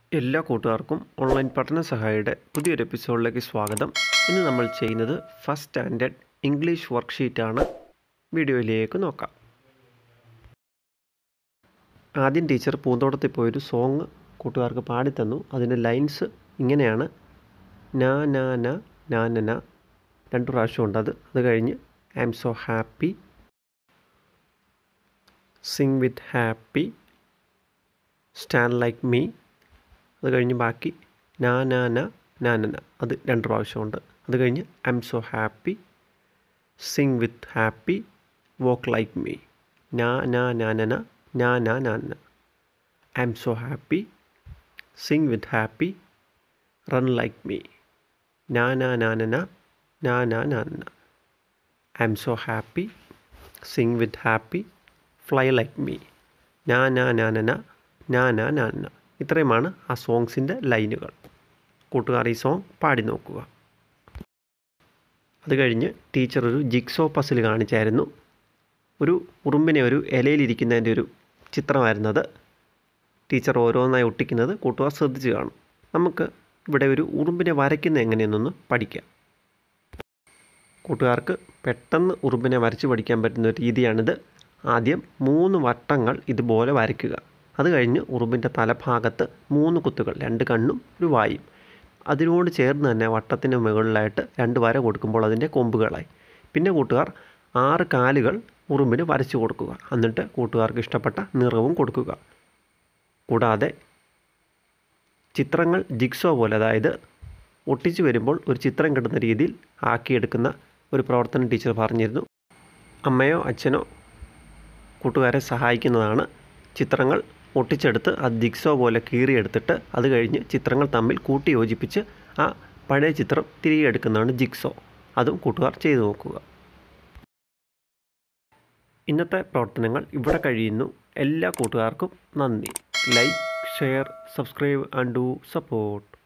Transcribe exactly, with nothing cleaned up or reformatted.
എല്ലാ കൂട്ടുകാർക്കും ഓൺലൈൻ പഠന സഹായിയുടെ പുതിയൊരു എപ്പിസോഡിലേക്ക് സ്വാഗതം. ഇന്ന് നമ്മൾ ചെയ്യുന്നത് ഫസ്റ്റ് സ്റ്റാൻഡേർഡ് ഇംഗ്ലീഷ് വർക്ക്ഷീറ്റാണ്. വീഡിയോയിലേക്ക് നോക്കാം. ആദ്യം ടീച്ചർ പൂന്തോട്ടത്തിൽ പോയൊരു സോങ് കൂട്ടുകാർക്ക് പാടിത്തന്നു. അതിൻ്റെ ലൈൻസ് ഇങ്ങനെയാണ്: നാ നാ നാ നാ നന, രണ്ട് പ്രാവശ്യം ഉണ്ട് അത്. അത് കഴിഞ്ഞ് I am so happy, sing with happy, stand like me. അത് കഴിഞ്ഞ് ബാക്കി നാ നാ നാ നാ നന, അത് രണ്ട് പ്രാവശ്യമുണ്ട്. അത് കഴിഞ്ഞ് I'm so happy, sing with happy, walk like me. നാ നാ നാ നന, നാ നാ നാ നന, I'm so happy, sing with happy, run like me. നാ നാ നാ നന, നാ നാ നാ നന, I'm so happy, sing with happy, fly like me. നാ നാ നാ നന, നാ നാ നാ നന. ഇത്രയുമാണ് ആ സോങ്സിൻ്റെ ലൈനുകൾ. കൂട്ടുകാർ ഈ സോങ് പാടി നോക്കുക. അത് കഴിഞ്ഞ് ടീച്ചർ ഒരു ജിക്സോ പസിൽ കാണിച്ചായിരുന്നു. ഒരു ഉറുമ്പിനെ ഒരു ഇലയിലിരിക്കുന്നതിൻ്റെ ഒരു ചിത്രമായിരുന്നത്. ടീച്ചർ ഓരോന്നായി ഒട്ടിക്കുന്നത് കൂട്ടുകാർ ശ്രദ്ധിച്ച് കാണും. നമുക്ക് ഇവിടെ ഒരു ഉറുമ്പിനെ വരയ്ക്കുന്നത് എങ്ങനെയെന്നൊന്ന് പഠിക്കാം. കൂട്ടുകാർക്ക് പെട്ടെന്ന് ഉറുമ്പിനെ വരച്ച് പഠിക്കാൻ പറ്റുന്ന ഒരു രീതിയാണിത്. ആദ്യം മൂന്ന് വട്ടങ്ങൾ ഇതുപോലെ വരയ്ക്കുക. അത് കഴിഞ്ഞ് ഉറുമ്പിൻ്റെ തലഭാഗത്ത് മൂന്ന് കുത്തുകൾ, രണ്ട് കണ്ണും ഒരു വായും. അതിനോട് ചേർന്ന് തന്നെ വട്ടത്തിന് മുകളിലായിട്ട് രണ്ട് വര കൊടുക്കുമ്പോൾ അതിൻ്റെ കൊമ്പുകളായി. പിന്നെ കൂട്ടുകാർ ആറ് കാലുകൾ ഉറുമ്പിന് വരച്ചു കൊടുക്കുക. എന്നിട്ട് കൂട്ടുകാർക്ക് ഇഷ്ടപ്പെട്ട നിറവും കൊടുക്കുക. കൂടാതെ ചിത്രങ്ങൾ ജിക്സോ പോലെ, അതായത് ഒട്ടിച്ചു വരുമ്പോൾ ഒരു ചിത്രം കിട്ടുന്ന രീതിയിൽ ആക്കിയെടുക്കുന്ന ഒരു പ്രവർത്തനം ടീച്ചർ പറഞ്ഞിരുന്നു. അമ്മയോ അച്ഛനോ കൂട്ടുകാരെ സഹായിക്കുന്നതാണ്. ചിത്രങ്ങൾ ഒട്ടിച്ചെടുത്ത് അത് ജിക്സോ പോലെ കീറിയെടുത്തിട്ട് അത് കഴിഞ്ഞ് ചിത്രങ്ങൾ തമ്മിൽ കൂട്ടി യോജിപ്പിച്ച് ആ പഴയ ചിത്രം തിരികെ എടുക്കുന്നതാണ് ജിക്സോ. അതും കൂട്ടുകാർ ചെയ്തു നോക്കുക. ഇന്നത്തെ പ്രവർത്തനങ്ങൾ ഇവിടെ കഴിയുന്നു. എല്ലാ കൂട്ടുകാർക്കും നന്ദി. Like, share, subscribe and do support.